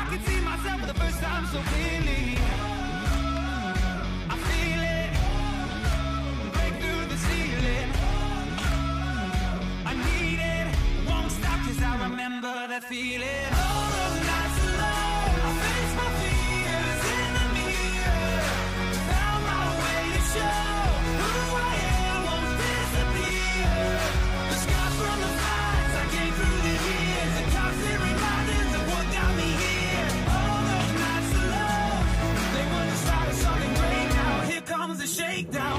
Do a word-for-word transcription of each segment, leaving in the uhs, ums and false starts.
I can see myself for the first time so clearly. I feel it break through the ceiling. I need it, won't stop, cause I remember that feeling. All those nights alone, I face my fears in the mirror. Found my way to show who I am won't disappear. The scars from the fights I came through the years, the constant reminders of what got me here. All those nights alone, they were the start of something great. Now here comes the shakedown.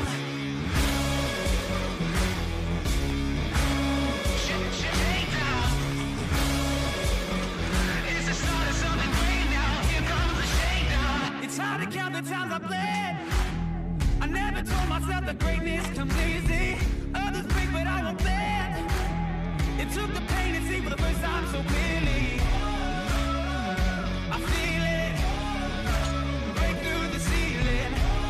It's hard to count the times I bled. I never told myself that greatness comes easy. Others break, but I won't bend. It took the pain to see for the first time so clearly. I feel it break through the ceiling.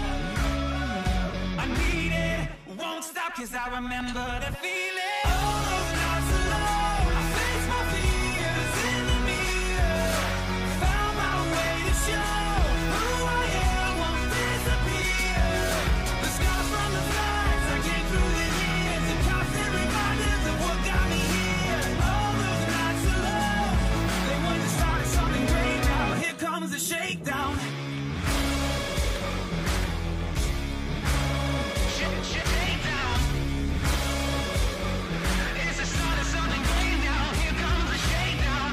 I need it, won't stop, cause I remember that feeling. All those nights alone, I face my fears in the mirror. Found my way to show who I am won't disappear. The scars from the fights I came through the years, the constant reminders of what got me here. All those nights alone, they were the start of something great. Now here comes the shakedown. Shakedown. It's the start of something great. Now here comes the shakedown.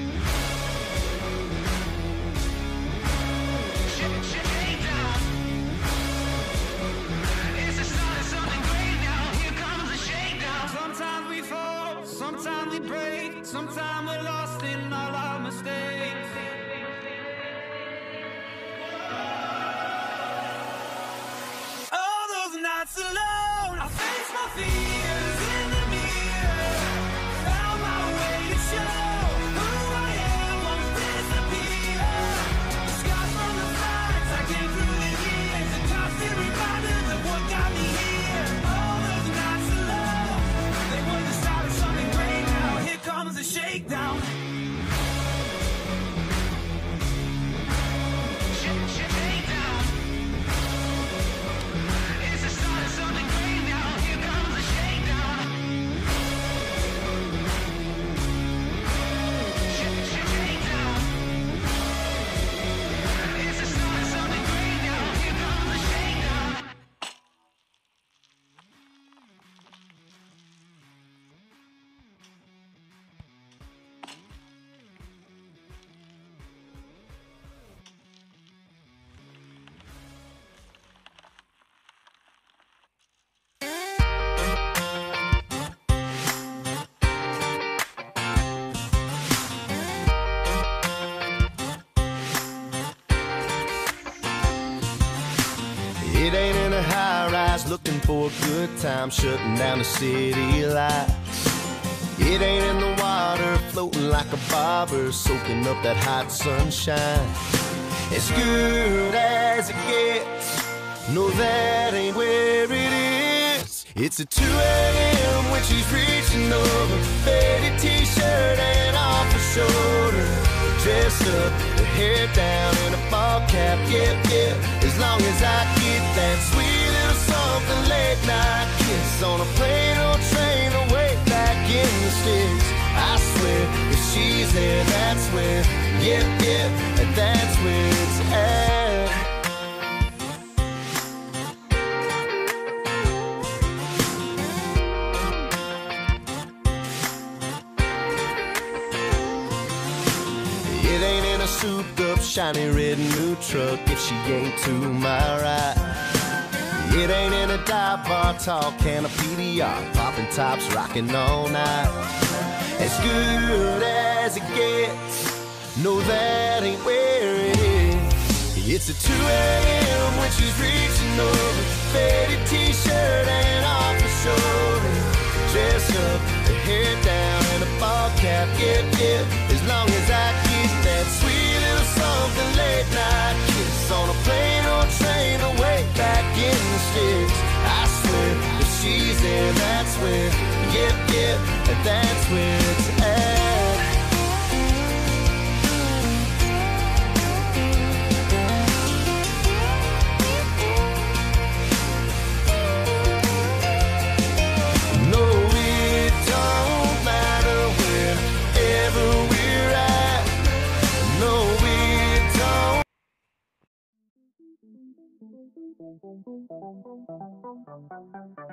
Shakedown. It's the start of something great. Now here comes the shakedown. Sometimes we fall, sometimes we break, sometimes we're lost in all our mistakes. All those nights alone, I face my fears in the mirror. Found my way to show who I am won't disappear. The scars from the fights I came through the years, the constant reminders of what got me here. All those nights alone, they were the start of something great. Now here comes the shakedown. Shakedown. It's the start of something great. Now here comes the shakedown. Shakedown. It's the start of something great. Now here comes the shakedown. It ain't in a high rise looking for a good time, shutting down the city lights. It ain't in the water floating like a bobber, soaking up that hot sunshine. As good as it gets, no, that ain't where it is. It's at two A M when she's reaching over, faded t-shirt and off her shoulder. Dressed up, her hair down in a ball cap, yeah, yeah. As long as I get that sweet little something late night kiss on a plane or train away back in the sticks. I swear, if she's there, that's where, yeah, yeah, that's where it's at. It ain't in a souped up, shiny red new truck if she ain't to my right. It ain't in a dive bar, tall can of P D R, popping tops, rocking all night. As good as it gets, no, that ain't where it is. It's at two A M when she's reaching over, faded t-shirt and off her shoulder. Dressed up, her hair down and a ball cap, yeah, yeah. As long as I get that sweet little something late night kiss on a plane or train away back in the sticks. I swear, if she's there, that's where, yeah, yeah, that's where it's at. Thank you.